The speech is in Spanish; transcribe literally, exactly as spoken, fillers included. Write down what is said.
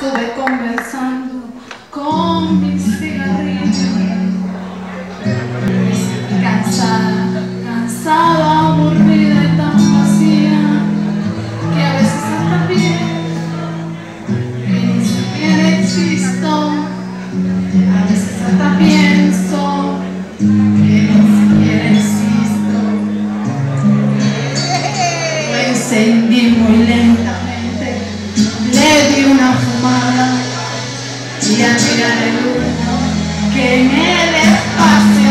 estuve conversando con mi cigarrillo. Cansada, cansada, aburrida y tan vacía, que a veces hasta pienso que ni siquiera existo. A veces hasta pienso que ni siquiera existo. Lo encendí muy lentamente, le di una fumada y a mirar el humo que en el espacio